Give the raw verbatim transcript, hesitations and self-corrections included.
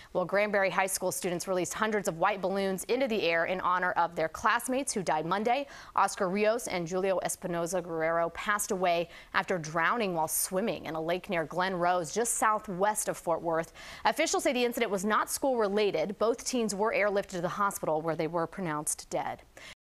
Well, Granbury High School students released hundreds of white balloons into the air in honor of their classmates who died Monday. Oscar Rios and Julio Espinosa Guerrero passed away after drowning while swimming in a lake near Glen Rose, just southwest of Fort Worth. Officials say the incident was not school related. Both teens were airlifted to the hospital where they were pronounced dead.